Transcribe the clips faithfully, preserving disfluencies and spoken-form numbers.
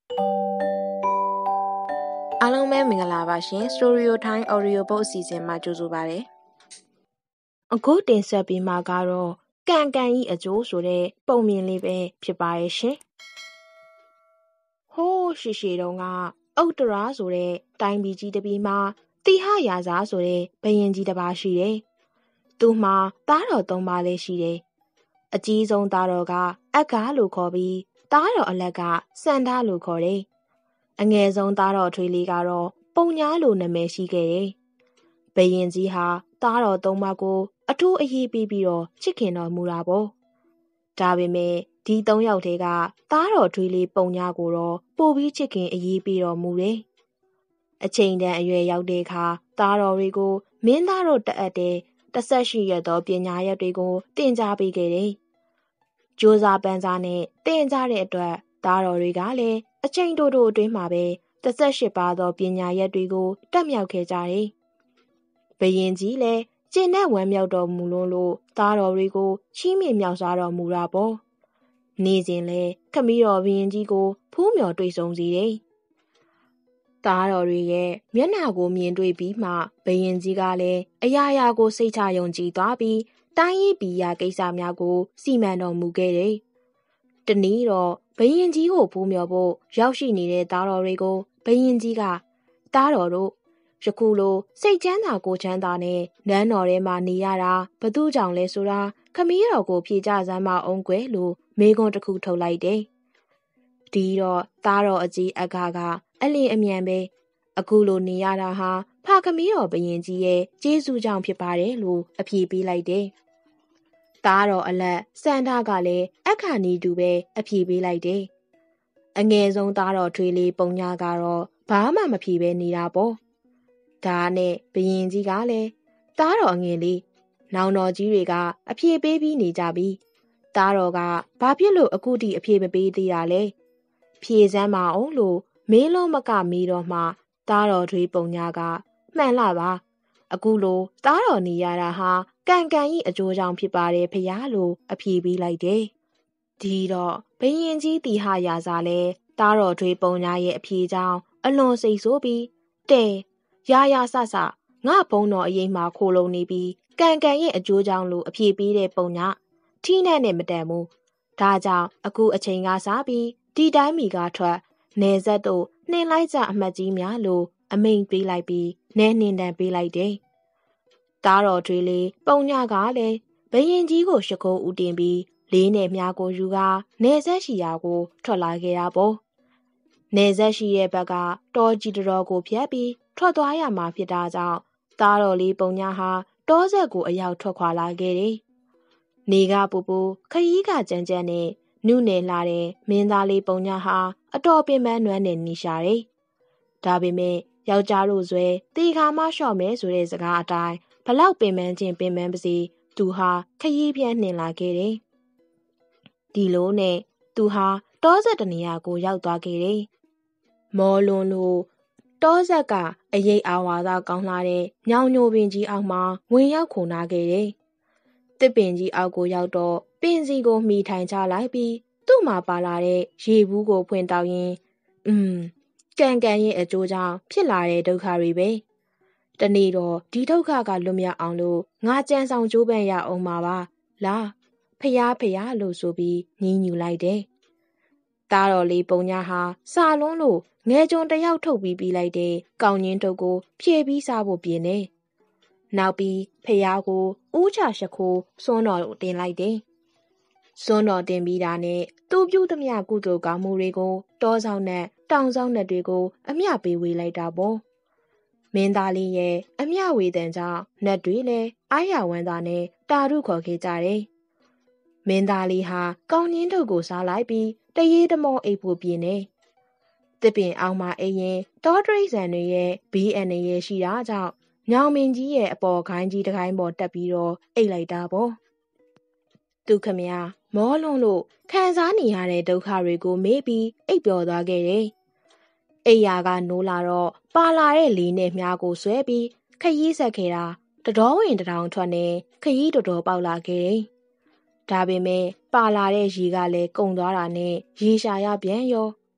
အားလုံးပဲမင်္ဂလာပါရှင် Story Time Audio Book အစီအစဉ်မှာကြိုဆိုပါရစေ။အခုတင်ဆက်ပေးမှာကတော့ကံကံဤအကျိုးဆိုတဲ့ပုံမြင်လေးပဲဖြစ်ပါရဲ့ရှင်။ဟိုးရှိရှိတုန်းကအုတ်တရာဆိုတဲ့တိုင်းပြည်ကြီးတစ်ပြည်မှာတိဟရာဇာဆိုတဲ့ဘယင်ကြီးတစ်ပါးရှိတယ်။သူမှာသားတော်သုံးပါးလည်းရှိတယ်။အကြီးဆုံးသားတော်ကအက္ခလို့ခေါ်ပြီးသားတော်အလက်ကစန္ဒလို့ခေါ်တယ်။အငယ်ဆုံးသားတော်ထွေးလေးကတော့ပုံညာလို့နာမည်ရှိခဲ့တယ်။ဘယင်ကြီးဟာသားတော်သုံးပါးကိုအထူးအရေးပေးပြီးတော့ချစ်ခင်တော်မူတာပေါ့။ဒါပေမဲ့ဒီသုံးယောက်တည်းကသားတော်ထွေးလေးပုံညာကိုတော့ပို့ပြီးချစ်ခင်အရေးပေးတော်မူတယ်။အချိန်တန်အရွယ်ရောက်တဲ့အခါသားတော်တွေကိုမင်းသားတို့တအပ်တဲ့တစ်ဆက်ရှိရသောပညာရပ်တွေကိုတင်ကြားပေးခဲ့တယ်။ကြိုးစားပန်းစားနဲ့တင်ကြားတဲ့အတွက်သားတော်တွေကလည်းအချိန်တိုတိုအတွင်းမှာပဲတစ်ဆက်ရှိပါသောပညာရပ်တွေကိုတက်မြောက်ခဲ့ကြတယ်။ဘယင်ကြီးလည်းကျင့်တဲ့ဝမ်းမြောက်တော်မူလို့လို့သားတော်တွေကိုချီးမြှင့်မြောက်စားတော်မူတာပေါ့။နေ့စဉ်လဲခမည်းတော်ဘယင်ကြီးကိုဖူးမြော်တွေ့ဆုံစေတယ်။သားတော်တွေရဲ့မျက်နှာကိုမြင်တွေ့ပြီးမှဘယင်ကြီးကလည်းအရာရာကိုစိတ်ချယုံကြည်သွားပြီးတိုင်းရေးပြည်ရာကိစ္စများကိုစီမံတော်မူခဲ့တယ်။တနည်းတော့ဘယင်ကြီးကိုဖူးမြော်ဖို့ရောက်ရှိနေတဲ့သားတော်တွေကိုဘယင်ကြီးကသားတော်တို့ယခုလိုစိတ်ချမ်းသာကိုယ်ချမ်းသာနဲ့နန်းတော်ထဲမှာနေရတာဘသူကြောင့်လဲဆိုတာခမည်းတော်ကိုဖြေကြစမ်းမအောင်ကွယ်လို့မေခွန်းတစ်ခုထုတ်လိုက်တယ်။ဒီတော့သားတော်အကြီးအကကအလင်းအမြန်ပဲအခုလိုနေရတာဟာဖခမည်းတော်ဘယင်ကြီးရဲ့ကျေးဇူးကြောင့်ဖြစ်ပါတယ်လို့အဖြေပေးလိုက်တယ်။သားတော်အလက်စန္ဒကလည်းအခါနီတူပဲအဖြေပေးလိုက်တယ်။အငယ်ဆုံးသားတော်ထွေးလေးပုံညာကတော့ဘာမှမဖြေပဲနေတာပေါ့။ဒါနဲ့ဘယင်ကြီးကလည်းသားတော်အငယ်လေးနောင်တော်ကြီးတွေကအဖြေပေးပြီးနေကြပြီ။သားတော်ကဘာဖြစ်လို့အခုထိအဖြေမပေးသေးတာလဲ။ဖြေစမ်းမအောင်လို့မေးလုံးမကမေးတော့မှသားတော်ထွေးပုံညာကမှန်လားပါအခုလိုသားတော်နေရတာဟာကံကံဤအကျိုးကြောင့်ဖြစ်ပါတယ်ဖယားလို့အဖြေပေးလိုက်တယ်။ဒီတော့ဘယင်ကြီးတီဟရာဇာလဲသားတော်ထွေးပုံညာရဲ့အဖြေကြောင့်အလွန်စိတ်ဆိုးပြီးတဲရာရာဆဆငါဘုံတော်အရေးမှာခိုလုံနေပြီးကံကံရဲ့အကျိုးကြောင့်လို့အဖြေပေးတဲ့ပုံညာထီးနဲ့နဲ့မတန်ဘူး။ဒါကြောင့်အခုအချိန်ကစားပြီးဒီတိုင်းမီကထွက်နေဆက်တို့နှင်းလိုက်ကြအမှတ်ကြီးများလို့အမိန်ပေးလိုက်ပြီးနဲနှင်းတန်ပေးလိုက်တယ်။သားတော်ထွေးလေးပုံညာကလည်းဘယင်ကြီးကိုရှခုံးဦးတင်ပြီးလေးနဲ့မြားကိုယူကာနေဆက်ရှိရာကိုထွက်လာခဲ့တာပေါ့။နေဆက်ရှိရဲ့ဘက်ကတောကြီးတော်ကိုဖြတ်ပြီးထွက်သွားရမှာဖြစ်တာကြောင့်သားတော်လေးပုံညာဟာတောဆက်ကိုအရောက်ထွက်ခွာလာခဲ့တယ်။နေကပူပူခရီးကကြမ်းကြမ်းနဲ့နုနယ်လာတဲ့မင်းသားလေးပုံညာဟာအတော်ပင်ပန်းနွမ်းနေနေရှာတယ်။ဒါပေမဲ့ယောက်ျားတို့ဆွဲတေခါမလျှော့မဲဆိုတဲ့စကားအတိုင်းဘလောက်ပင်ပန်းခြင်းပင်ပန်းပါစေသူဟာခရီးပြန်နှင်လာခဲ့တယ်။ဒီလိုနဲ့သူဟာတောဆက်တနေရာကိုရောက်သွားခဲ့တယ်။မော်လွန်လို့တောဆက်ကအရေးအာဝါဒကောင်းလာတဲ့ညောင်ညိုပင်ကြီးအောက်မှာဝင်ရောက်ခုန်နာခဲ့တယ်။တစ်ပင်ကြီးအောက်ကိုရောက်တော့ပင်စီကိုမှီထိုင်ချလိုက်ပြီးသူ့မှာပါလာတဲ့ရေဘူးကိုဖွင့်တောက်ရင်อืมကံကံရဲ့အကျိုးကြောင့်ဖြစ်လာတဲ့ဒုက္ခတွေပဲတနေ့တော့ဒီဒုက္ခကလွတ်မြောက်အောင်လို့ငါကြံဆောင်ကြိုးပမ်းရအောင်ပါပါလားဖျားဖျားလို့ဆိုပြီးညှင်းညူလိုက်တယ်။သားတော်လေးပုံညာဟာစာလွန်းလို့ငဲကြုံတယောက်ထုတ်ပြီးပြီးလိုက်တဲ့ကောင်းချင်းတုပ်ကိုဖြည့်ပြီးစားဖို့ပြင်နေ။နောက်ပြီးဖျားကိုဦးချရှခိုးစွန်းတော်တင်လိုက်တယ်။စွန်းတော်တင်ပြီးတာနဲ့သူ့ပြုသမျှကုသိုလ်ကောင်းမှုတွေကိုတောဆောင်နဲ့တောင်ဆောင်နဲ့တွေကိုအမျှပေးဝေလိုက်တာပေါ့။မင်းသားလေးရဲ့အမျှဝေတန်ကြောင့်နတ်တွေလည်းအားရဝမ်းသာနဲ့တာရုခေါ်ခဲ့ကြတယ်။မင်းသားလေးဟာကောင်းချင်းတုပ်ကိုစားလိုက်ပြီးတရေတမောအိပ်ဖို့ပြင်နေ။တစ်ပင်အောင်မှာအိပ်ရင်တောတရိษံတွေရဲ့ဘေးအန္တရာယ်ရှိတာကြောင့်ညောင်မင်းကြီးရဲ့အပေါ်ခိုင်းကြီးတစ်ခိုင်းပေါ်တက်ပြီးတော့အိပ်လိုက်တာပေါ့။သူခမရမောလွန်းလို့ခံစားနေရတဲ့ဒုက္ခတွေကိုမေ့ပြီးအိပ်ပျော်သွားခဲ့တယ်။အိယာကနိုးလာတော့ပါလာတဲ့လေးနဲ့မြားကိုဆွဲပြီးခရီးဆက်ခဲ့တာတတော်ဝင်တထောင်ထွက်နဲ့ခရီးတော်တော်ပေါက်လာခဲ့တယ်။ဒါပေမဲ့ပါလာတဲ့ရေကလည်းကုန်သွားတာနဲ့ရေရှာရပြန်ရော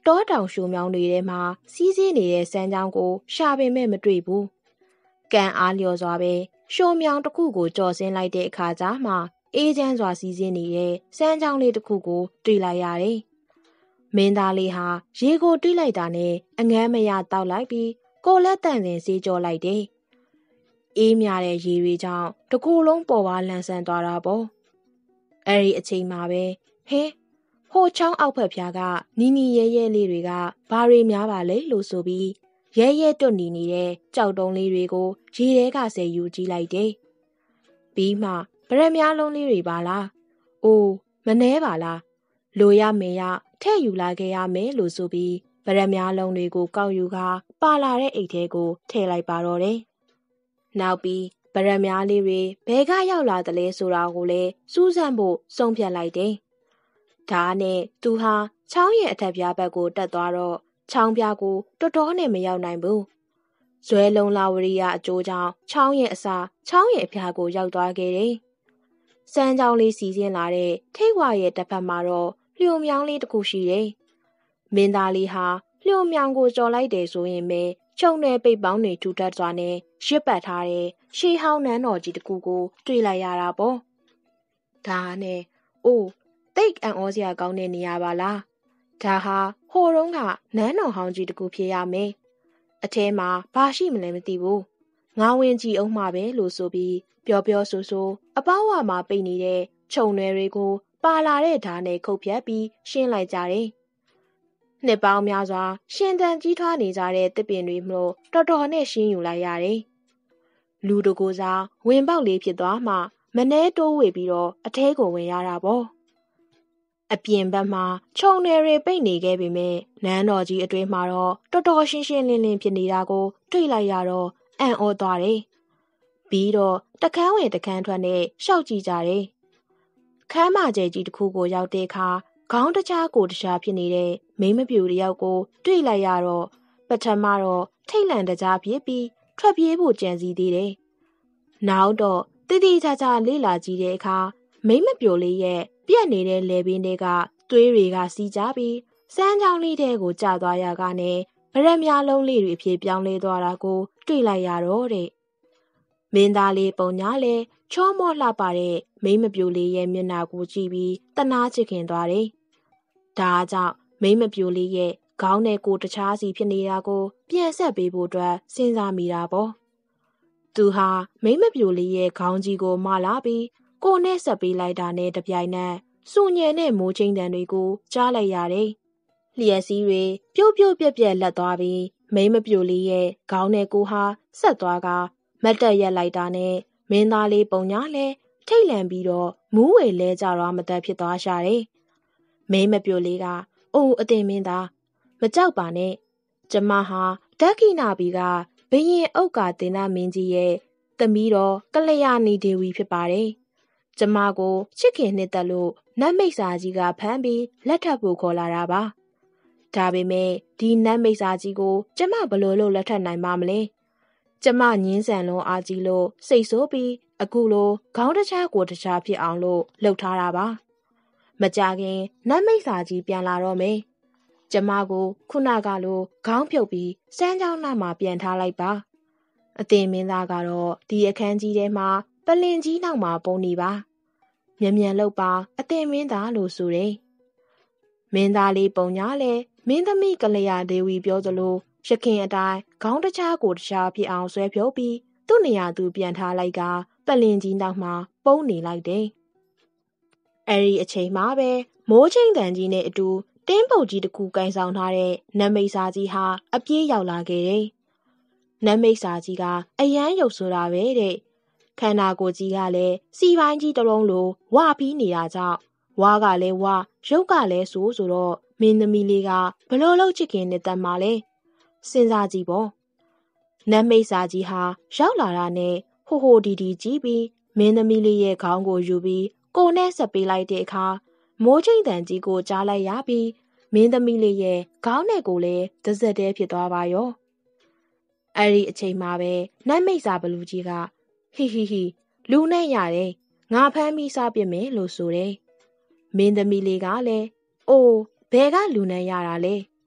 တောတောင်ရှုံမြောင်းတွေထဲမှာစီးဆင်းနေတဲ့စမ်းချောင်းကိုရှာပင်မဲ့မတွေ့ဘူး။ကံအားလျော်စွာပဲရှုံမြောင်းတစ်ခုကိုကြော်ဆင်းလိုက်တဲ့အခါကျမှအေးချမ်းစွာစီးဆင်းနေတဲ့စမ်းချောင်းလေးတစ်ခုကိုတွေ့လိုက်ရတယ်။မင်းသားလေးဟာရေကိုတွေးလိုက်တာနဲ့အငမ်းမရတောက်လိုက်ပြီးကိုလက်တန့်စင်စေးကြောလိုက်တယ်။အေးမြတဲ့ရေတွေကြောင့်တကူလုံးပေါ်ပါလန်ဆန်သွားတာပေါ့။အဲ့ဒီအချိန်မှာပဲဟင်းဟိုချောင်းအောက်ဖက်ဖျားကနီနီရဲရဲလေးတွေကဘာတွေများပါလဲလို့ဆိုပြီးရဲရဲတွတ်နေနေတဲ့ကြောက်တုံးလေးတွေကိုရေထဲကဆယ်ယူကြည့်လိုက်တယ်။ပြီးမှဗရက်များလုံးလေးတွေပါလား။အိုးမနှဲပါလား။လိုရမေရထဲ့ယူလာခဲ့ရမယ်လို့ဆိုပြီးဗရက်များလုံးတွေကိုကောက်ယူကာပါလာတဲ့အိတ်ထဲကိုထည့်လိုက်ပါတော့တယ်။နောက်ပြီးဗရက်များလေးတွေဘဲကရောက်လာတယ်လဲဆိုတာကိုလည်းစူးစမ်းဖို့ဆုံးဖြတ်လိုက်တယ်။ဒါနဲ့သူဟာချောင်းရဲ့အထက်ပြားဘက်ကိုတက်သွားတော့ချောင်းပြားကိုတော်တော်နဲ့မရောက်နိုင်ဘူး။ဇွဲလုံးလာဝရိယအကျိုးကြောင့်ချောင်းရဲ့အစာချောင်းရဲ့အဖျားကိုရောက်သွားခဲ့တယ်။စမ်းချောင်းလေးစီစဉ်လာတဲ့ထိတ်ဝါရဲ့တစ်ဖက်မှာတော့လျှိုမြောင်းလေးတစ်ခုရှိတယ်။မင်းသားလေးဟာလျှိုမြောင်းကိုကြော်လိုက်တယ်ဆိုရင်ပဲခြုံနယ်ပိတ်ပေါင်းတွေထူထပ်စွာနဲ့ရစ်ပတ်ထားတဲ့ရှေးဟောင်းနန်းတော်ကြီးတစ်ခုကိုတွေ့လိုက်ရတာပေါ့။ဒါနဲ့အိုးတိတ်အံ့ဩစရာကောင်းတဲ့နေရာပါလား။ဒါဟာဟိုတုန်းကနန်းတော်ဟောင်းကြီးတစ်ခုဖြစ်ရမယ်။အထဲမှာဘာရှိမလဲမသိဘူး။ငါဝင်ကြည့်အောင်မှာပဲလို့ဆိုပြီးပျော်ပျော်ဆိုဆိုအပေါဝါမှာပိတ်နေတဲ့ခြုံနယ်တွေကိုပါလာတဲ့ဓာတ်နဲ့ခုတ်ဖြတ်ပြီးရှင်းလိုက်ကြတယ်။နှစ်ပေါင်းများစွာရှင်သန်ကြီးထွားနေကြတဲ့တစ်ပင်တွေမို့တော်တော်နဲ့ရှင်းယူလိုက်ရတယ်။လူတကူစားဝင်ပေါက်လေးဖြစ်သွားမှမနှဲတိုးဝေပြီးတော့အထဲကိုဝင်ရတာပေါ့။အပြင်ဘက်မှာခြုံနယ်တွေပိတ်နေခဲ့ပေမဲ့နန်းတော်ကြီးအတွင်းမှာတော့တော်တော်ရှင်းရှင်းလင်းလင်းဖြစ်နေတာကိုတွေ့လိုက်ရတော့အံ့ဩသွားတယ်။ပြီးတော့တခန်းဝင်တခန်းထွက်နဲ့ရှောက်ကြည့်ကြတယ်။ခမ်းမကျဲကြီးတစ်ခုကိုရောက်တဲ့အခါခေါင်းတခြားကိုတခြားဖြစ်နေတဲ့မိမပြူတယောက်ကိုတွေ့လိုက်ရတော့ပထမတော့ထိတ်လန့်တကြားဖြစ်ပြီးထွက်ပြေးဖို့ကြံစည်သေးတယ်။နောက်တော့တိတိကျကျလေးလာကြည့်တဲ့အခါမိမပြိုလေးရဲ့ပြက်နေတဲ့လေပင်တွေကသွေးတွေကစီးကြပြီးစမ်းချောင်းလေးတဲကိုကျသွားရကနဲ့ဗရက်များလုံးလေးတွေဖြစ်ပြောင်းလဲသွားတာကိုတွေ့လိုက်ရတော့တဲ့မင်းသားလေးပုံညာလဲချောမောလှပတဲ့မိမပြိုလေးရဲ့မျက်နှာကိုကြည့်ပြီးတနာချစ်ခင်သွားတယ်။ဒါကြောင့်မိမပြိုလေးရဲ့ခေါင်းနဲ့ကိုယ်တခြားစီဖြစ်နေတာကိုပြန်ဆက်ပေးဖို့အတွက်စဉ်းစားမိတာပေါ့။သူဟာမိမပြိုလေးရဲ့ခေါင်းကြီးကိုမလာပြီးကိုနဲ့ဆက်ပေးလိုက်တာနဲ့တပြိုင်နက်စူညံတဲ့မိုးချင်းတန်တွေကိုကြားလိုက်ရတယ်။လျှက်စည်းတွေပြုတ်ပြုတ်ပြက်ပြက်လက်သွားပြီးမိမပြိုလေးရဲ့ခေါင်းနဲ့ကိုဟာဆက်သွားကမတ်တက်ရက်လိုက်တာနဲ့မင်းသားလေးပုံညာလဲထိတ်လန့်ပြီးတော့မူးဝေလဲကြတော့မသက်ဖြစ်သွားရှာတယ်။မိမပြိုလေးကအိုးအတင်မင်းသားမကြောက်ပါနဲ့ကျမဟာဓက္ခိနာဘီကဘရင်ဥက္ကာတင်နာမင်းကြီးရဲ့သမီးတော်ကလျာဏီဒေဝီဖြစ်ပါတယ်။ကျမကိုချစ်ခင်နှစ်သက်လို့နတ်မိတ်စာကြီးကဖမ်းပြီးလက်ထပ်ဖို့ခေါ်လာတာပါ။ဒါပေမဲ့ဒီနတ်မိတ်စာကြီးကိုကျမဘလို့လို့လက်ထပ်နိုင်ပါမလဲ။ကျမငင်းဆန်လုံးအားကြီးလို့စိတ်ဆိုးပြီးအခုလိုခေါင်းတခြားကိုတခြားဖြစ်အောင်လို့လှုပ်ထားတာပါ။မကြခင်နတ်မိတ်စာကြီးပြန်လာတော့မယ်။ကျမကိုခုနကလိုခေါင်းဖြုတ်ပြီးစမ်းချောင်းနာမှာပြန်ထားလိုက်ပါ။အတင်မင်းသားကတော့ဒီအခန်းကြီးထဲမှာပလင်ကြီးနောက်မှာပုံနေပါ။မြန်မြန်လှုပ်ပါအတင်မင်းသားလို့ဆိုတယ်။မင်းသားလေးပုံညာလဲမင်းသမီးကလျာဒေဝီပြောသလိုရခင်အတိုင်းခေါင်းတခြားကိုတခြားဖြစ်အောင်ဆွဲဖြုတ်ပြီးသူ့နေရာသူပြန်ထားလိုက်ကပလင်ကြီးနောက်မှာပုံနေလိုက်တယ်။အဲဒီအချိန်မှာပဲမိုးချင်းတန်ကြီးနဲ့အတူတင်းပုတ်ကြီးတစ်ခုကင်ဆောင်ထားတဲ့နတ်မိတ်စာကြီးဟာအပြေးရောက်လာခဲ့တယ်။နတ်မိတ်စာကြီးကအယမ်းရုပ်ဆိုတာပဲတဲ့။ခန္ဓာကိုယ်ကြီးကလည်းစီပိုင်းကြီးတစ်လုံးလိုဝပြီးနေတာကြောင့်ဝါကလည်းဝရုပ်ကလည်းဆိုးဆိုတော့မင်းသမီးလေးကဘလို့လို့ချစ်ခင်နေတဲ့မှာလဲစဉ်းစားကြည့်ပေါ့။နတ်မိတ်စာကြီးဟာရောက်လာတာနဲ့ဟိုဟိုဒီဒီကြည့်ပြီးမင်းသမီးလေးရဲ့ခေါင်းကိုယူပြီးကိုနဲ့ဆက်ပေးလိုက်တဲ့အခါမိုးချင်းတန်ကြီးကိုကြားလိုက်ရပြီးမင်းသမီးလေးရဲ့ခေါင်းနဲ့ကိုလည်းတစက်တည်းဖြစ်သွားပါရော။အဲ့ဒီအချိန်မှာပဲနတ်မိတ်စာဘလူကြီးကဟီဟီဟီလူနဲ့ရတယ်ငါဖမ်းပြီးစားပြစ်မယ်လို့ဆိုတယ်။မင်းသမီးလေးကလည်းအိုးဘယ်ကလူနဲ့ရတာလဲ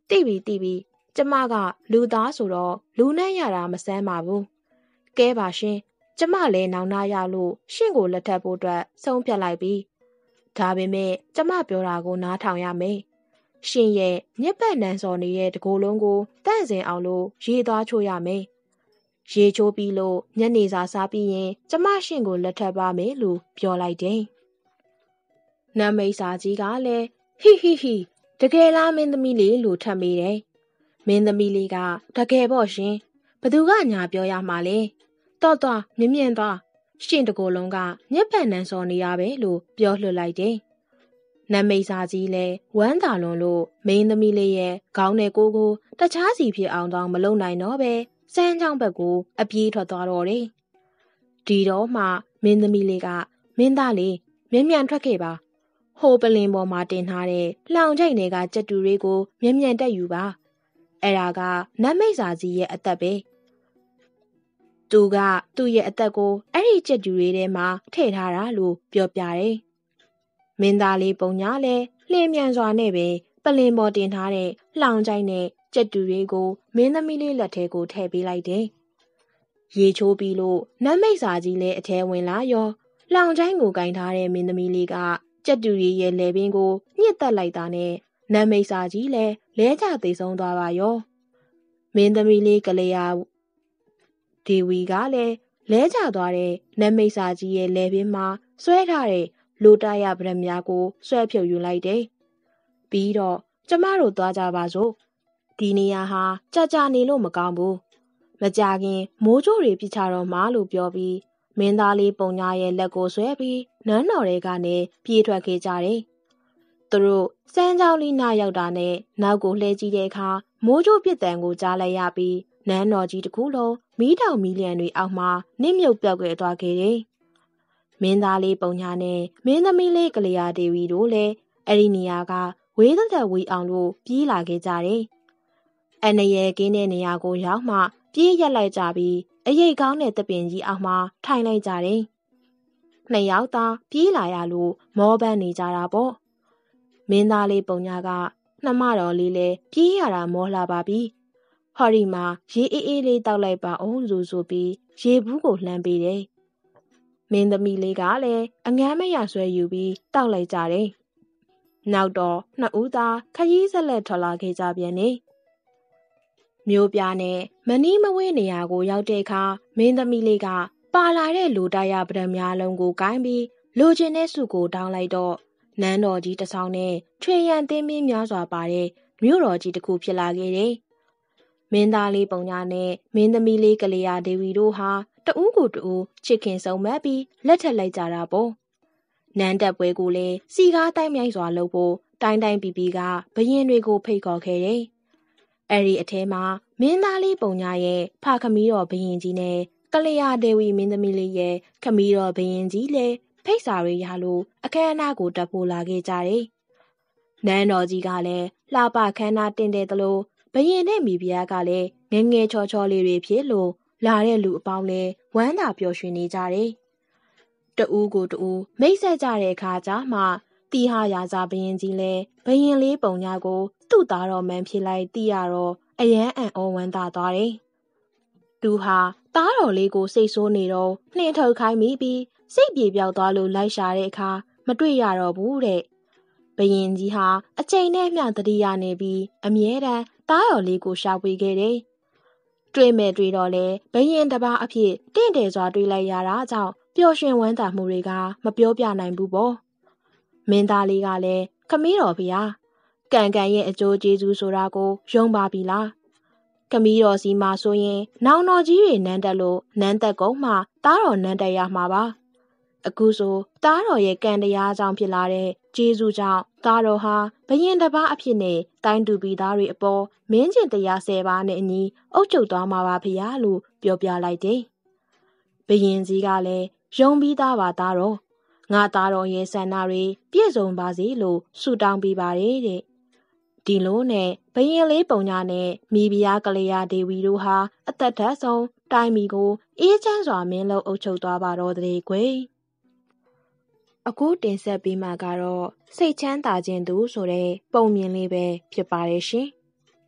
တိပြီတိပြီကျမကလူသားဆိုတော့လူနဲ့ရတာမဆန်းပါဘူးကဲပါရှင်ကျမလည်းနောင်နာရလို့ရှင့်ကိုလက်ထပ်ဖို့အတွက်ဆုံးဖြတ်လိုက်ပြီဒါပေမဲ့ကျမပြောတာကိုနားထောင်ရမယ်ရှင်ရဲ့ညက်ပတ်နန်းစော်နေတဲ့တကိုယ်လုံးကိုတန့်စင်အောင်လို့ရေးသွားချိုးရမယ်ရေချိုးပြီးလို့ညနေစာစားပြီးရင်ကျမရှင်ကိုလက်ထပ်ပါမယ်လို့ပြောလိုက်တယ်နတ်မိတ်စာကြီးကလည်းဟိဟိဟိတကယ်လားမင်းသမီးလေးလို့ထပ်မိတယ်မင်းသမီးလေးကတကယ်ပေါ့ရှင်ဘသူကညာပြောရမှာလဲတော့တော့မြင်မြင်သွားရှင်တကိုယ်လုံးကညက်ပတ်နန်းစော်နေရပဲလို့ပြောလွှတ်လိုက်တယ်နတ်မိတ်စာကြီးလည်းဝမ်းသာလွန်လို့မင်းသမီးလေးရဲ့ခေါင်းနဲ့ကိုယ်ကိုတခြားစီဖြစ်အောင်တော့မလုပ်နိုင်တော့ပဲစမ်းချောင်းဘက်ကိုအပြေးထွက်သွားတော့တယ်ဒီတော့မှမင်းသမီးလေးကမင်းသားလေးမြ мян ထွက်ခဲ့ပါဟိုပလင်ပေါ်မှာတင်ထားတဲ့လောင်ချိတ်တွေကကြက်တူတွေကိုမြ мян တက်ယူပါအဲ့ဒါကနတ်မိတ်စာကြီးရဲ့အသက်ပဲသူကသူ့ရဲ့အသက်ကိုအဲ့ဒီကြက်တူတွေထဲမှာထည့်ထားတာလို့ပြောပြတယ်မင်းသားလေးပုံညာလဲလျင်မြန်စွာနဲ့ပဲပလင်ပေါ်တင်ထားတဲ့လောင်ချိုက်နဲ့ကြက်တူတွေကိုမင်းသမီးလေးလက်ထဲကိုထည့်ပေးလိုက်တယ်ရေချိုးပြီးလို့နတ်မိတ်စာကြီးလည်းအထဲဝင်လာရောလောင်ချိုင်းကိုကင်ထားတဲ့မင်းသမီးလေးကကြက်တူရီရဲ့လေပင်ကိုညှစ်တက်လိုက်တာနဲ့နတ်မိတ်စာကြီးလည်းလဲကျသိဆုံးသွားပါရောမင်းသမီးလေးကလေးယာဒေဝီကလည်းလဲကျသွားတဲ့နတ်မိတ်စာကြီးရဲ့လေပင်မှာဆွဲထားတဲ့လိုတရပရမများကိုဆွဲဖြုတ်ယူလိုက်တယ်ပြီးတော့ကျမတို့သွားကြပါစို့ဒီနေရာဟာကြာကြာနေလို့မကောင်းဘူးမကြခင်မိုးကြိုးတွေပြစ်ချတော့မှလို့ပြောပြီးမင်းသားလေးပုံညာရဲ့လက်ကိုဆွဲပြီးနန်းတော်တွေကနေပြေးထွက်ခဲ့ကြတယ်။သူတို့စမ်းချောင်းလေးနားရောက်တာနဲ့နောက်ကိုလှည့်ကြည့်တဲ့အခါမိုးကြိုးပြစ်တံကိုကြားလိုက်ရပြီးနန်းတော်ကြီးတစ်ခုလုံးမီးတောင်မီးလျံတွေအောက်မှာနစ်မြုပ်ပြောက်ွယ်သွားခဲ့တယ်။မင်းသားလေးပုံညာနဲ့မင်းသမီးလေးကလျာဒေဝီတို့လည်းအဲ့ဒီနေရာကဝေးသက်သက်ဝေးအောင်လို့ပြေးလာခဲ့ကြတယ်။အနရဲကင်းတဲ့နေရာကိုရောက်မှပြေးရက်လိုက်ကြပြီးအရိပ်ကောင်းတဲ့တပင်ကြီးအောက်မှာထိုင်လိုက်ကြတယ်။နှစ်ယောက်သာပြေးလာရလို့မောပန်းနေကြတာပေါ့။မင်းသားလေးပုံညာကနှမတော်လေးလည်းပြေးရတာမောလာပါပြီ။ဟော်ဒီမှာရေအေးအေးလေးတောက်လိုက်ပါအောင်ဆိုဆိုပြီးရေဘူးကိုလှမ်းပေးတယ်။မင်းသမီးလေးကလည်းအငမ်းမရဆွဲယူပြီးတောက်လိုက်ကြတယ်။နောက်တော့နှစ်ဦးသာခရီးဆက်လက်ထွက်လာခဲ့ကြပြန်နေ။မျိုးပြနဲ့မနီးမဝေးနေရာကိုရောက်တဲ့အခါမင်းသမီးလေးကပါလာတဲ့လူတရပဒံများလုံးကိုကိုင်းပြီးလိုချင်တဲ့စုကိုတောင်းလိုက်တော့နန်းတော်ကြီးတစ်ဆောင်နဲ့ချွေရန်သင်းမင်းများစွာပါတဲ့မြို့တော်ကြီးတစ်ခုဖြစ်လာခဲ့တယ်။မင်းသားလေးပုံညာနဲ့မင်းသမီးလေးကလျာဒေဝီတို့ဟာတဦးကိုတဦးချစ်ခင်ဆုံးမက်ပြီးလက်ထက်လိုက်ကြတာပေါ့။နန်းတက်ပွဲကိုလည်းစီကားတိုင်းမြိုက်စွာလုပ်ဖို့တိုင်းတိုင်းပီပီကဘရင်တွေကိုဖိတ်ခေါ်ခဲ့တယ်။အဲ့ဒီအထဲမှာမင်းသားလေးပုံညာရဲ့ဖခမီးတော်ဘရင်ကြီးနဲ့ကလျာဒေဝီမင်းသမီးလေးရဲ့ခမီးတော်ဘရင်ကြီးလည်းဖိတ်စာတွေရလို့အခမ်းအနားကိုတက်ဖို့လာခဲ့ကြတယ်။နန်းတော်ကြီးကလည်းလှပခမ်းနားတင်တဲ့သလိုဘရင်နဲ့မိဖုရားကလည်းငငယ်ချောချောလေးတွေဖြစ်လို့လာတဲ့လူအပေါင်းလည်းဝမ်းသာပျော်ရွှင်နေကြတယ်။တဦးကိုတဦးမိတ်ဆက်ကြတဲ့အခါကျမှတီဟာရာဇာဘရင်ကြီးလည်းဘရင်လေးပုံညာကိုသူ့သားတော်မှန်ဖြစ်လိုက်သိရတော့အယမ်းအံ့ဩဝမ်းသာသွားတယ်။သူဟာသားတော်လေးကိုစိတ်ဆိုးနေတော့နှင်ထုတ်ခိုင်းမိပြီးစိတ်ပြေပြောက်သွားလို့လိုက်ရှာတဲ့အခါမတွေ့ရတော့ဘူးတဲ့။ဘရင်ကြီးဟာအချိန်နဲ့မျှတတိယနေပြီးအမြဲတမ်းသားတော်လေးကိုရှာဖွေခဲ့တယ်။တွေ့မဲ့တွေ့တော့လေဘရင်တစ်ပါးအဖြစ်တင့်တယ်စွာတွေ့လိုက်ရတာကြောင့်ပျော်ရွှင်ဝမ်းသာမှုတွေကမပြောပြနိုင်ဘူးပေါ့။မင်းသားလေးကလည်းခမည်းတော်ဖေဟာကံကံရဲ့အကျိုးကျေးဇူးဆိုတာကိုယုံပါပြီလားခမည်းတော်စီမှာဆိုရင်နောင်တော်ကြီးတွေနန်းတက်လို့နန်းတက်ကုန်မှသားတော်နန်းတက်ရမှာပါအခုဆိုသားတော်ရဲ့ကံတရားကြောင့်ဖြစ်လာတဲ့ကျေးဇူးကြောင့်သားတော်ဟာဘရင်တစ်ပါးအဖြစ်နဲ့တိုင်းသူပြည်သားတွေအပေါ်မင်းကျင်တရားဆယ်ပါးနဲ့အညီအုပ်ချုပ်သွားမှာပါဖေဟာလို့ပြောပြလိုက်တယ်ဘရင်ကြီးကလည်းယုံပြီးသားပါသားတော်ငါသားတော်ရဲ့ဆန္ဒတွေပြည့်စုံပါစေလို့ဆုတောင်းပေးပါတယ်တဲ့ဒီလိုနဲ့ဘရင်လေးပုံညာနဲ့မိဖုရားကလျာဒေဝီတို့ဟာအသက်ထက်ဆုံးတိုင်းမီကိုအေးချမ်းစွာမင်းလုံးအုပ်ချုပ်သွားပါတော့တဲ့ကွယ်အခုတင်ဆက်ပေးမှာကတော့စိတ်ချမ်းသာခြင်းသူဆိုတဲ့ပုံမြင်လေးပဲဖြစ်ပါတယ်ရှင်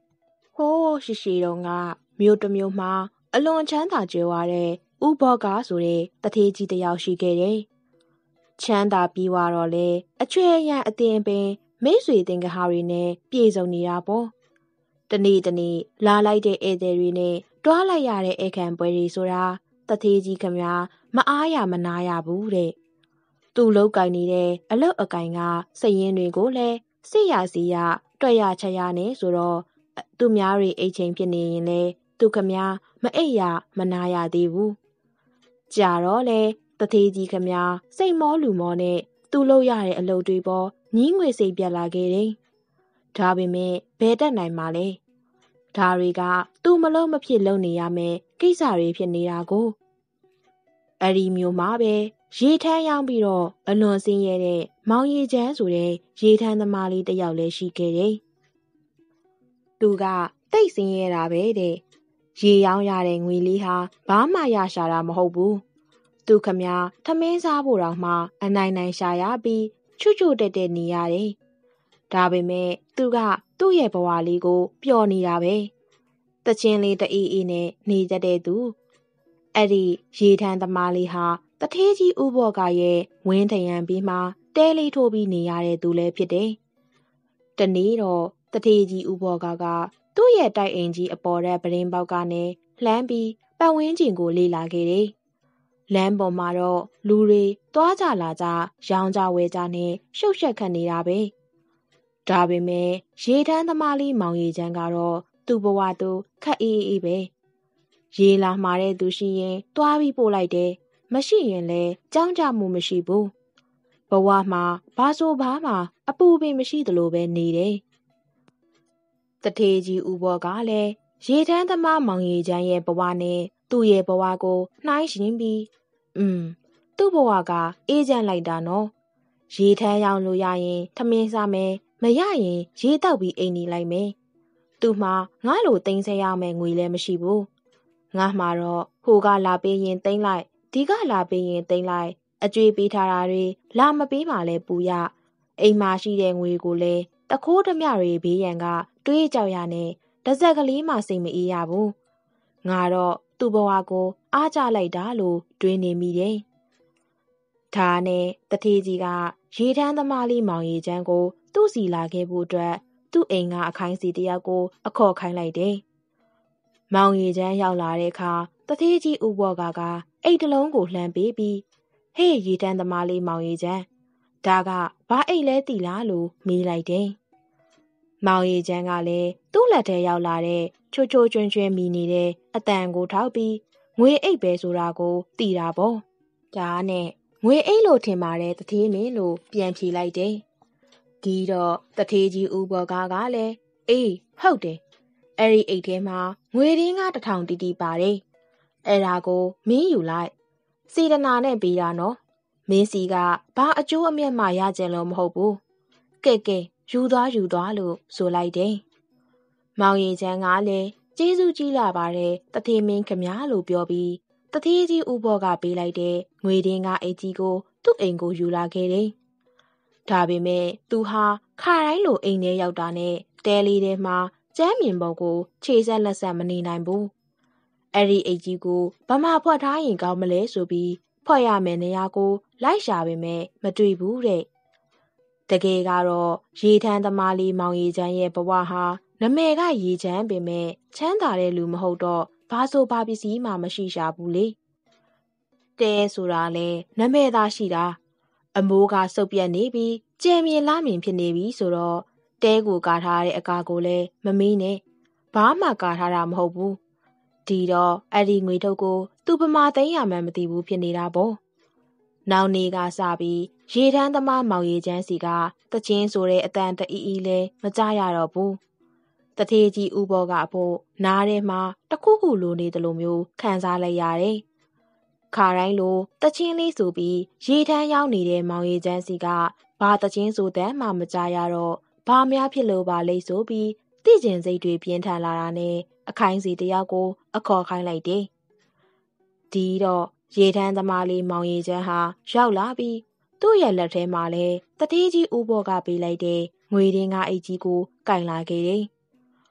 ဟိုးရှိရှိတုန်းကမြို့တစ်မြို့မှာအလွန်ချမ်းသာကြွယ်ဝတဲ့ဥဘောကားဆိုတဲ့တထေးကြီးတစ်ယောက်ရှိခဲ့တယ်။ချမ်းသာပြီးတော့လေအချွေရန်အတင်ပင်မိတ်ဆွေတင်ကဟာတွေနဲ့ပြေဆုံနေတာပေါ့။တနေ့တနေ့လာလိုက်တဲ့ဧည့်သည်တွေနဲ့တွားလိုက်ရတဲ့ဧကန်ပွဲတွေဆိုတာတထေးကြီးခမမအားရမနာရဘူးတဲ့။သူ့လောက်ကင်နေတဲ့အလုတ်အကင်ကစည်ရင်တွေကိုလည်းစိရစီရတွက်ရချက်ရနဲ့ဆိုတော့သူများတွေအိတ်ချိန်ဖြစ်နေရင်လေသူခမမအိပ်ရမနာရသေးဘူး။ကြာတော့လေတထေးကြီးခမစိတ်မောလူမောနဲ့သူ့လုပ်ရတဲ့အလုပ်တွေပေါ်ညီးငွေစိတ်ပြက်လာခဲ့တယ်။ဒါပေမဲ့ဘယ်တက်နိုင်မှာလဲ။ဒါတွေကသူ့မလို့မဖြစ်လုပ်နေရမယ်ကိစ္စတွေဖြစ်နေတာကိုအဲ့ဒီမျိုးမှာပဲရေထမ်းရောက်ပြီးတော့အလွန်စင်းရဲတဲ့မောင်ရီချမ်းဆိုတဲ့ရေထမ်းသမားလေးတစ်ယောက်လည်းရှိခဲ့တယ်။သူကတိတ်စင်းရဲတာပဲတဲ့။ရေရောင်းရတဲ့ငွေလေးဟာဘာမှရရှာတာမဟုတ်ဘူး။သူခမထမင်းစားဖို့တောင်မှအနိုင်နိုင်ရှာရပြီးချွတ်ချွတ်တက်တက်နေရတယ်။ဒါပေမဲ့သူကသူ့ရဲ့ဘဝလေးကိုပျော်နေတာပဲ။တချင်းလေးတအေးအေးနဲ့နေတတ်တဲ့သူအဲ့ဒီရေထမ်းသမားလေးဟာတထေးကြီးဥဘောကရဲ့ဝင်းထရံပြီးမှတဲလေးထိုးပြီးနေရတဲ့သူလည်းဖြစ်တယ်။တနေ့တော့တထေးကြီးဥဘောကကသူ့ရဲ့တိုက်အိမ်ကြီးအပေါ်တဲ့ပရင်းပေါက်ကနေလှမ်းပြီးပတ်ဝန်းကျင်ကိုလေ့လာခဲ့တယ်။လမ်းပေါ်မှာတော့လူတွေသွားကြလာကြရောင်းကြဝယ်ကြနဲ့ရှုပ်ရှက်ခတ်နေတာပဲ။ဒါပေမဲ့ရေထမ်းသမားလေးမောင်ရီချမ်းကတော့သူ့ဘဝသူခက်အေးအေးပဲ။ရေလာမှာတဲ့သူရှိရင်တွားပြီးပို့လိုက်တယ်။မရှိရင်လည်းကြောင်းကြမှုမရှိဘူး။ဘဝမှာဘာဆိုဘာမှအပူပင်မရှိသလိုပဲနေတယ်။တထေးကြီးဥဘောကလည်းရေထမ်းသမားမောင်ရီချမ်းရဲ့ဘဝနဲ့သူ့ရဲ့ဘဝကိုနှိုင်းယှဉ်ပြီးอืมသူ့ဘဝကအေးချမ်းလိုက်တာနော်။ရေထမ်းရောင်းလို့ရရင်ထမင်းစားမယ်မရရင်ရေတောက်ပြီးအိမ်နေလိုက်မယ်။သူ့မှာငါ့လိုသိမ်းဆဲရမယ်ငွေလည်းမရှိဘူး။ငါမှာတော့ဟိုကလာပေးရင်သိမ်းလိုက်ဒီကလာပေးရင်သိမ်းလိုက်အကျွေးပေးထားတာတွေလာမပေးမှလည်းပူရအိမ်မှာရှိတဲ့ငွေကိုလည်းတခိုးဓမြတွေဘေးရန်ကတွေးကြောက်ရနဲ့တစ်စက်ကလေးမှစိတ်မအေးရဘူးငါတော့သူ့ဘဝကိုအားကြလိုက်တာလို့တွေးနေမိတယ်။ဒါနဲ့တထေးကြီးကရေထမ်းသမားလေးမောင်ရီချမ်းကိုသူ့စီလာခဲ့ဖို့အတွက်သူ့အိမ်ကအခိုင်စီတယောက်ကိုအခေါ်ခိုင်းလိုက်တယ်။မောင်ရီချမ်းရောက်လာတဲ့အခါတထေးကြီးဥဘောကကအိတ်တလုံးကိုလှမ်းပေးပြီးဟေးရေတန်းသမားလေးမောင်ရီချမ်းဒါကဘာအိတ်လဲတိလားလို့မေးလိုက်တယ်။မောင်ရီချမ်းကလည်းသူ့လက်ထဲရောက်လာတဲ့ချိုချိုကျွန်းကျွန်းမိနေတဲ့အတန်ကိုထောက်ပြီးငွေအိတ်ပဲဆိုတာကိုသိတာပေါ့။ဒါနဲ့ငွေအိတ်လို့ထင်ပါတယ်တထေးမင်းလို့ပြန်ဖြေလိုက်တယ်။ဒီတော့တထေးကြီးဥဘောကကလည်းအေးဟုတ်တယ်။အဲ့ဒီအိတ်ထဲမှာငွေရင်းကတစ်ထောင်တီးတီးပါတယ်။အဲ့ဒါကိုမင်းယူလိုက်စေတနာနဲ့ပေးတာနော်မင်းစီကဘာအကျိုးအမြတ်မှရကြလို့မဟုတ်ဘူးကဲကဲယူသွားယူသွားလို့ဆိုလိုက်တယ်မောင်ရီချမ်းကလည်းကျေးဇူးကြီးလာပါတယ်တထေးမင်းခမလို့ပြောပြီးတထေးကြီးဥဘောကပေးလိုက်တဲ့ငွေရင်းကအိတ်ကြီးကိုသူ့အိမ်ကိုယူလာခဲ့တယ်ဒါပေမဲ့သူဟာခါတိုင်းလိုအိမ်ထဲရောက်တာနဲ့တဲလေးထဲမှာကျမ်းမြင်ပုံကိုခြေဆက်လက်ဆက်မနေနိုင်ဘူးအဲ့ဒီအိတ်ကြီးကိုဘာမှဖွက်ထားရင်ကောင်းမလဲဆိုပြီးဖွက်ရမယ်နေရာကိုလိုက်ရှာပေမဲ့မတွေ့ဘူးတဲ့တကယ်ကတော့ရေထမ်းသမားလေးမောင်ရီချမ်းရဲ့ဘဝဟာနမဲကရေချမ်းပေမဲ့ချမ်းသာတဲ့လူမဟုတ်တော့ဘာဆိုဘာပစ္စည်းမှမရှိရှာဘူးလေတဲဆိုတာလဲနမဲသားရှိတာအမိုးကစုပ်ပြက်နေပြီးကြဲမြင်လာမြင်ဖြစ်နေပြီဆိုတော့တဲကိုကာထားတဲ့အကာကိုလည်းမမေးနဲ့ဘာမှကာထားတာမဟုတ်ဘူးဒီတော့အဲ့ဒီငွေထုတ်ကိုသူပမာသိမ်းရမှန်းမသိဘူးဖြစ်နေတာပေါ့နောက်နေ့ကစပြီးရေထမ်းသမားမောင်ရီချမ်းစီကတချင်းဆိုတဲ့အတန်တအီအီလဲမကြရတော့ဘူးတထေးကြီးဥဘောကအဖို့နားထဲမှာတခုခုလိုနေတယ်လို့မျိုးခံစားလိုက်ရတယ်ခါတိုင်းလိုတချင်းလေးဆိုပြီးရေထမ်းရောက်နေတဲ့မောင်ရီချမ်းစီကဘာတချင်းဆိုတဲ့မှမကြရတော့ဘာများဖြစ်လို့ပါလိမ့်ဆိုပြီးသိကျင်စိတ်တွေပြင်းထန်လာတာနဲ့အခိုင်စီတယောက်ကိုအခေါ်ခိုင်းလိုက်တယ်။ဒီတော့ရေထမ်းသမားလေးမောင်ရီချမ်းဟာရောက်လာပြီးသူ့ရဲ့လက်ထဲမှာလဲတထေးကြီးဥဘောကပေးလိုက်တဲ့ငွေရင်းကအိတ်ကြီးကိုကင်လာခဲ့တယ်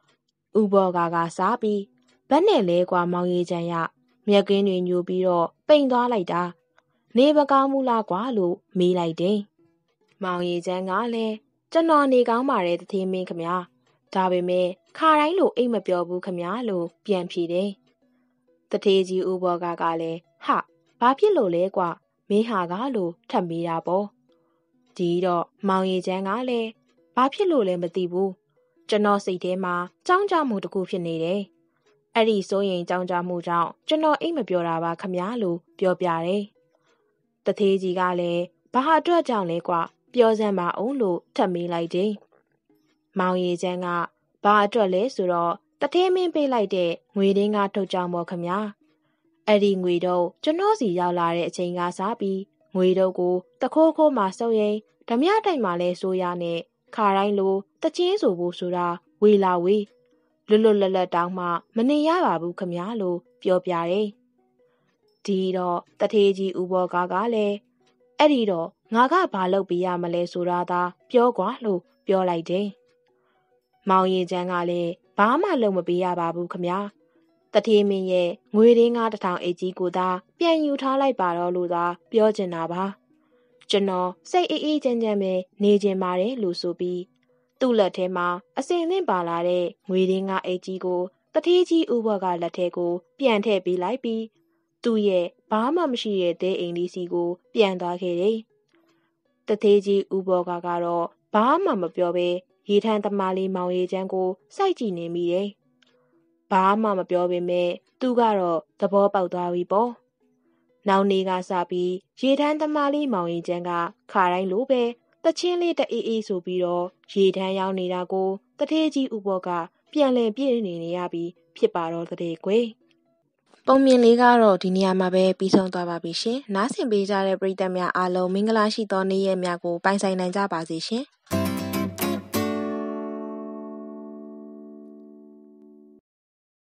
ဥဘောကကစားပြီးဘက်နဲ့လဲကွာမောင်ရီချမ်းရမြက်ကင်းတွေညိုပြီးတော့ပိန်သွားလိုက်တာနေပကောင်းမူလားကွာလို့မေးလိုက်တယ်မောင်ရီချမ်းကလည်းကျွန်တော်နေကောင်းပါတယ်တထေးမင်းခမဒါပေမဲ့ခါတိုင်းလိုအိတ်မပြောဘူးခမလို့ပြန်ဖြေတယ်တထေးကြီးဥဘောကကလည်းဟာဘာဖြစ်လို့လဲကွာမင်းဟာကလို့ထပ်မေးတာပေါ့ဒီတော့မောင်ရီချမ်းကလည်းဘာဖြစ်လို့လဲမသိဘူးကျွန်တော်စိတ်ထဲမှာကြောင်းကြမှုတစ်ခုဖြစ်နေတယ်အဲ့ဒီစိုးရင်ကြောင်းကြမှုကြောင့်ကျွန်တော်အိတ်မပြောတာပါခမလို့ပြောပြတယ်တထေးကြီးကလည်းဘာအတွက်ကြောင့်လဲကွာပြောစမ်းပါအောင်လို့ထပ်မေးလိုက်တယ်မောင်ရီချမ်းကဘာအတွက်လဲဆိုတော့တထေးမင်းပေးလိုက်တဲ့ငွေရင်းကထုတ်ကြောင်းပေါ့ခမအဲ့ဒီငွေတော့ကျွန်တော်စီရောက်လာတဲ့အချိန်ကစားပြီးငွေတော့ကိုတခိုးခိုးမှစုပ်ရင်ဓမြတိုက်မှလဲဆိုရနဲ့ခါတိုင်းလိုတချင်းဆိုဖို့ဆိုတာဝေလာဝေးလွတ်လွတ်လပ်လပ်တောင်းမှမနေရပါဘူးခမလို့ပြောပြတယ်ဒီတော့တထေးကြီးဥဘောကကလည်းအဲ့ဒီတော့ငါကဘာလုပ်ပေးရမလဲဆိုတာသာပြောကွာလို့ပြောလိုက်တယ်မောင်ရင်ချမ်းကလည်းဘာမှလုပ်မပေးရပါဘူးခမတထေးမင်းရဲ့ငွေရင်းကားတစ်ထောင်အိတ်ကြီးကိုသာပြန်ယူထားလိုက်ပါတော့လို့သာပြောချင်တာပါကျွန်တော်စိတ်အေးအေးချမ်းချမ်းပဲနေချင်ပါတယ်လို့ဆိုပြီးသူ့လက်ထဲမှာအစင်သင့်ပါလာတဲ့ငွေရင်းကားအိတ်ကြီးကိုတထေးကြီးဥဘောကလက်ထဲကိုပြန်ထည့်ပေးလိုက်ပြီးသူ့ရဲ့ဘာမှမရှိတဲ့တဲအိမ်လေးစီကိုပြန်သွားခဲ့တယ်တထေးကြီးဥဘောကကတော့ဘာမှမပြောဘဲရေထမ်းသမားလေးမောင်ရီချမ်းကိုစိုက်ကြည့်နေမိတယ်ဘာမှမပြောပေမဲ့သူကတော့သဘောပေါက်သွားပြီပေါ့နောက်နေ့ကစပြီးရေထမ်းသမားလေးမောင်ရင်ချမ်းကခါတိုင်းလိုပဲတချင်းလေးတအေးအေးဆိုပြီးတော့ရေထမ်းရောက်နေတာကိုတထေးကြီးဥဘောကပြန်လည်ပြည့်နေနေရပြီးဖြစ်ပါတော့တဲ့ကွယ်ပုံမြင်လေးကတော့ဒီနေရာမှာပဲပြီးဆုံးသွားပါပြီရှင်နားဆင်ပေးကြတဲ့ပရိသတ်များအားလုံးမင်္ဂလာရှိသောနေ့ရက်များကိုပိုင်ဆိုင်နိုင်ကြပါစေရှင်